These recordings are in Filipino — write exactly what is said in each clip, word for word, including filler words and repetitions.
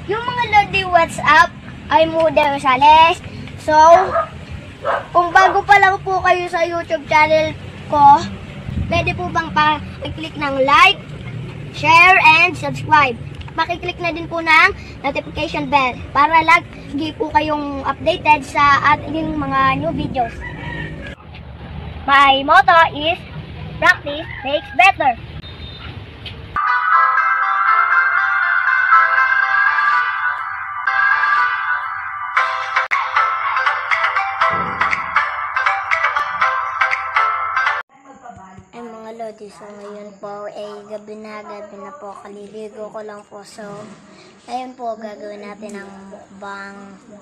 Yung mga Lodi, what's up? I'm Mude Rosales. So, kung bago pa lang po kayo sa YouTube channel ko, pwede po bang pa-click ng like, share, and subscribe. Makiklik na din po ng notification bell para lagi po kayong updated sa ating mga new videos. My motto is, practice makes better. Ay mga Lodi, so ngayon po ay gabi na, gabi na po, kaliligo ko lang po. So, ngayon po gagawin natin ang mukbang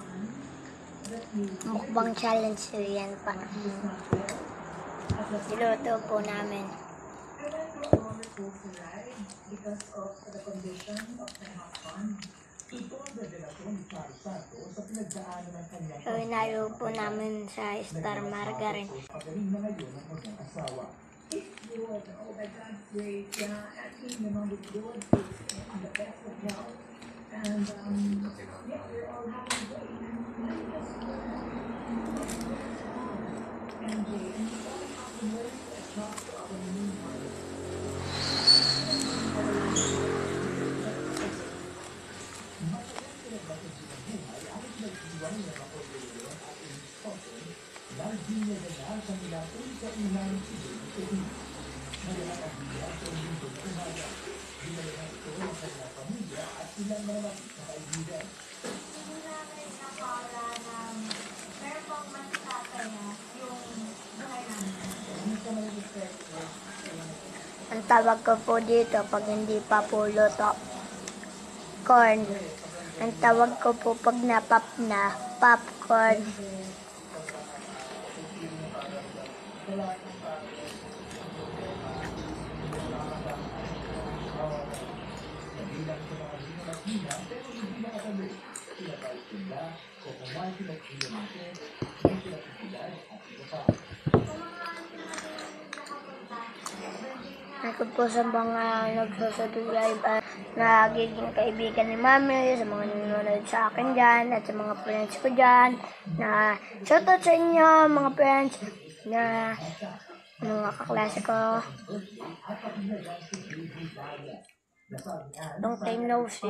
mukbang challenge. So, yan pa. Niluto po namin. So, inalo po namin sa Star Margarine. If you would, oh my God, great, yeah, actually, naman with good, and the best of health, and, um, yeah, we're all having a great, and just, and Jay, and you all have to learn to adjust to our new life. Dahil di niya ganaan sa nilapon sa ilang siguro ito rin. Malalang ang biya sa lingkod kumaya. Binalang ito ang kanyang pamilya at ilang mga na kaibigan. Maraming nakala ng meron pang matataya yung buhay namin. Hindi ka mag-respect mo. Ang tawag ko po dito pag hindi pa po luto, corn. Ang tawag ko po pag napap na, popcorn. Ako po sa mga nagsusubscribe at nagiging kaibigan ni Mami, sa mga nanonood sa akin dyan, at sa mga friends ko dyan, na shoutout sa inyo mga friends, na mga kaklase ko. Long time no see.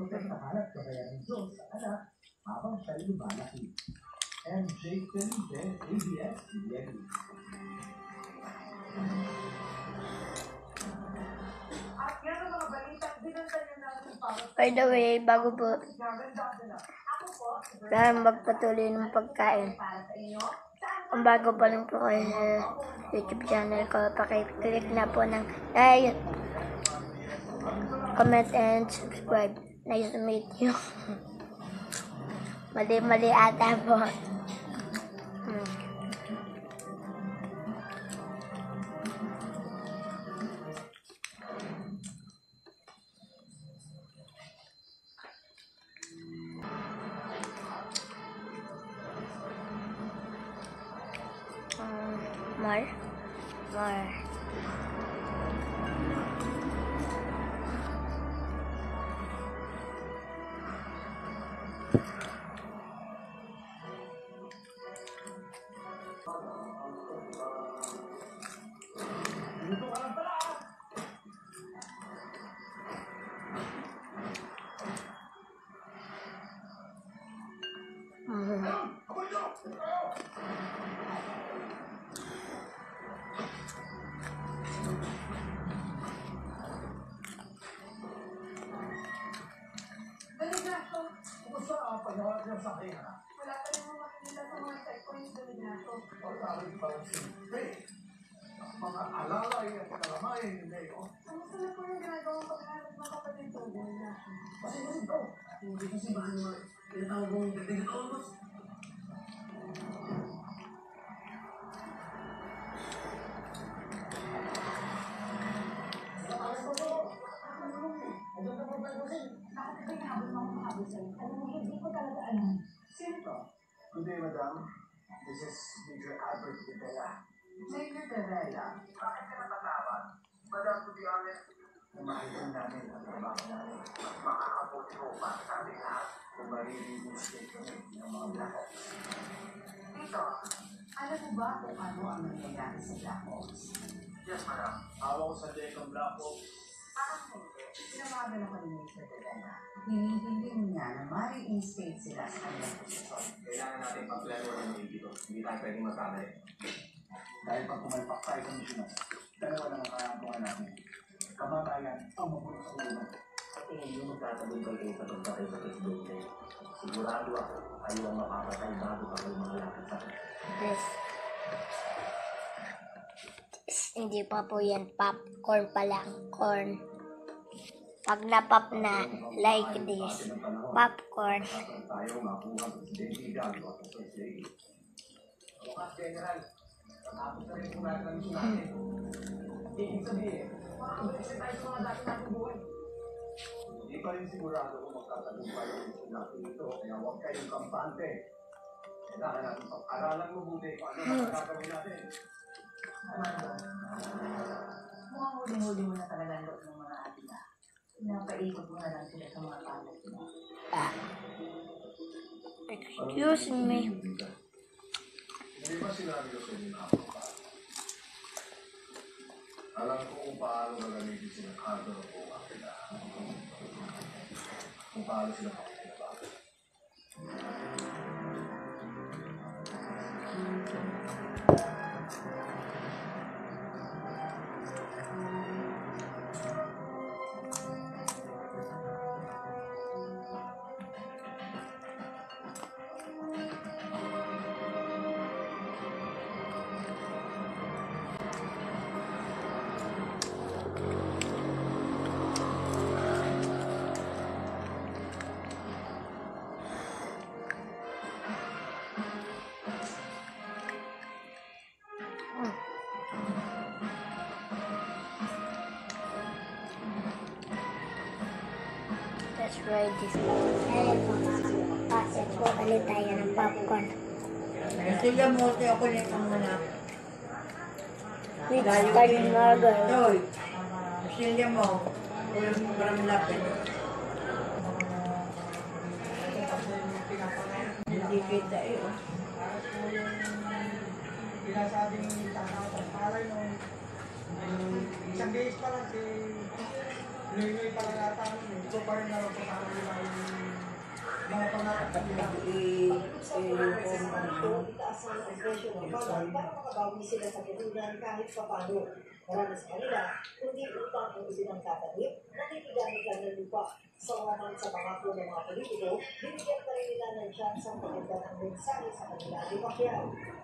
By the way, bago po dahil magpatuloy ng pagkain, kung bago pa lang po kayo sa YouTube channel ko, pakiclick na po ng like, comment, and subscribe. Nice to meet you. Mali-mali ata po. Hmm. More, more. Mm-hmm. Wala pa rin mga makikita sa mga checkpoints na nito. Mga alalay at kalamay hindi ko. Kamusta na po yung ginagawang paghanap ng kapatid ko? Kasi kasi ito. Hindi kasi ba naman tinatawag mong gating ito? Good day, madam. This is Major Albert Vitela. Major Vitela, bakit ka napatawag? Madam, to be honest, na makikita namin ang trabaho namin. Mas makakabuti ko para sa ating lahat kung maririnig kami ng mga Black Ops. Dito, alam mo ba kung ano ang nangyayari sa Black Ops? Yes, madam. Awa ko sa Decon Black Ops. Parang hindi. Sinawagan ako ni Mister Delena. Hinihiling niya na ma-reinstate sila sa kanilang posisyon. Kailangan natin pag-plano ng mga dito. Hindi tayo pwedeng magkamali. Dahil pag pumalpak tayo sa misyon, dalawa lang ang kaampuan natin. Kamatayan ang mabulok sa ulo. Sa tingin nyo magtatagumpay kayo sa pagpatay sa presidente. Sigurado ako kayo ang makakatay bago pa kayo makalapit sa akin. Yes. Hindi pa po yan popcorn pa lang. Corn. Pag na-pop na, like this. Popcorn. Tayo makuha sa presidente gago at sa presidente. Bukas, General. Tapos na rin kung natin ang natin. Ibig sabihin, makakabalik tayo sa mga dati natin buhay. Hindi pa rin sigurado kung magtatagumpay ang mission natin ito. Kaya huwag kayong kampante. Kailangan natin pag-aralan mabuti kung ano ang gagawin natin. Mukhang huli-huli mo na talaga ang loob ng mga atin na. Pinapaikot mo na lang sila sa mga palat nila. Ah. Excuse me. Hindi ba sinabi ko sa inyo na ako pa? Alam ko kung paano gagamitin sila kado o kung akila. Kung paano sila pakikinabago. Let's try this. Ayun po. Kasi po ulit tayo ng popcorn. Sila mo ako nito muna. With corn burger. Toy. Sila mo. Ulang parang lapit. Hindi kita eh. Oh. Pinasabing tatawag para nung isang days pa lang si Luy-Luy pa lang nata nun. So parang naroon pa sa nila yung mga pangarap nila. I-inform mo. Itaas ang presyo ng balat para makabawi sila sa puhunan kahit papano. Marami sa kanila, kundi utang ang isilang tatanggip na niligamit lang ng lupa. Sa umaman sa pangako ng mga politiko, binigyan pa rin nila ng chance ang paganda ng mensahe sa kanila di Pacquiao.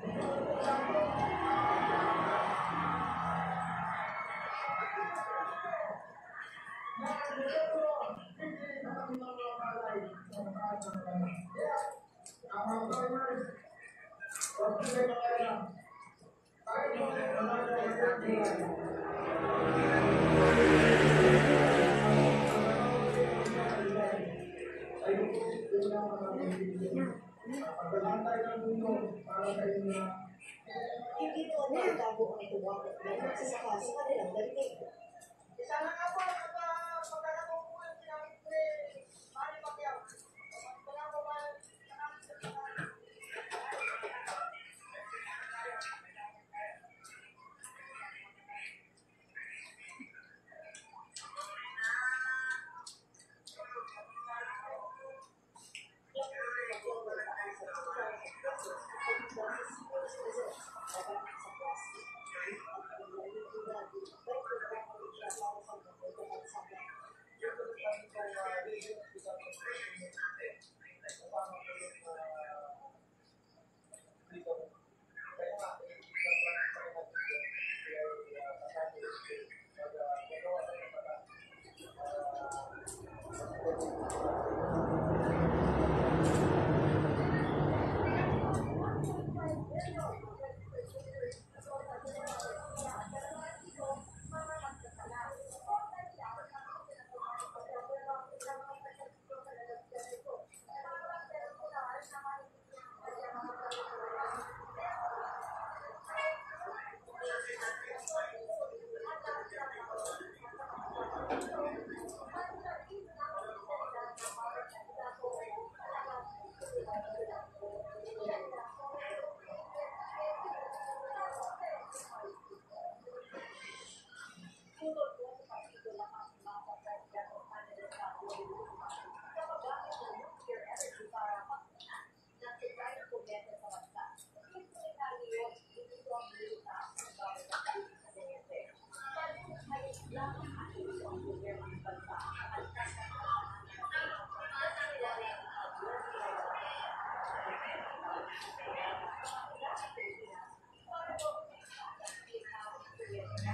Hindi ito ang magtago ang ituwag at may nagsasaka sa kanilang dalinig. Sana nga po, pagkakataon po yung sinamit ko eh, Manny Pacquiao. Kaya po ba, Sa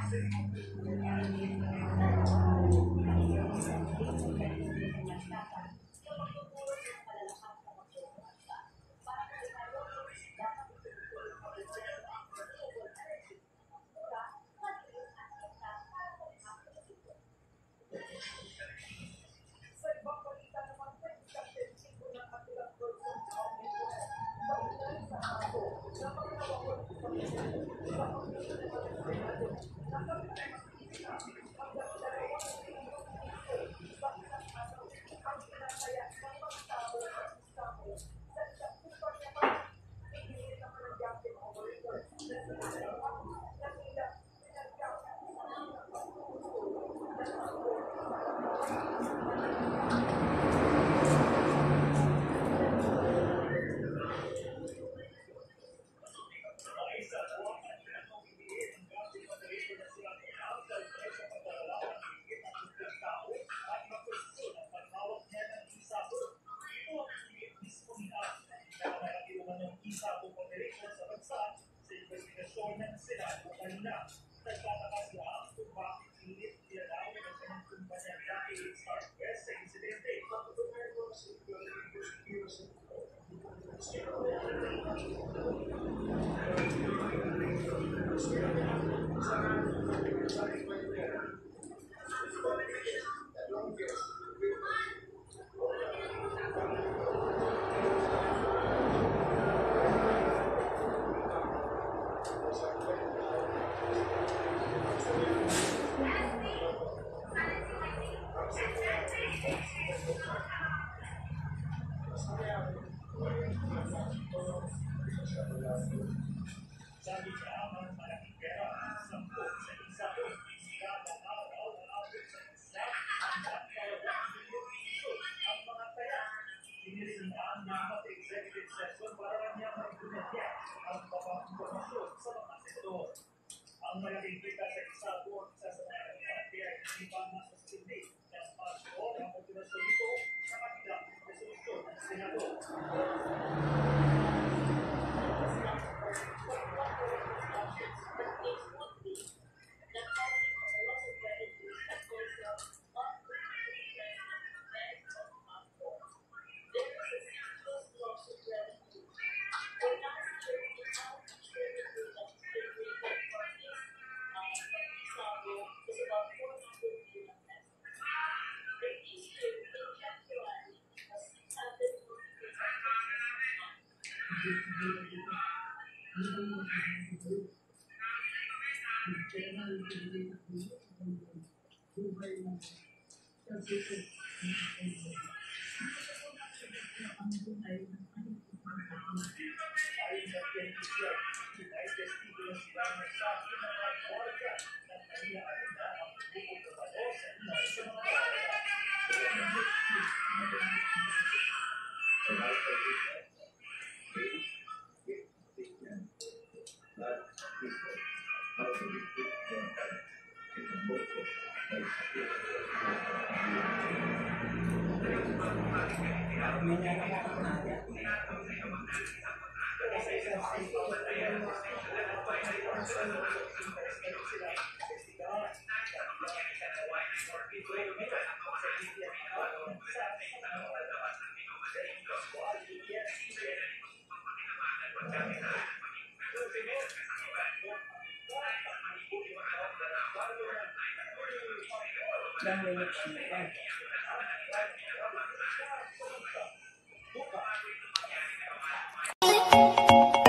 Ilang minutes na yan.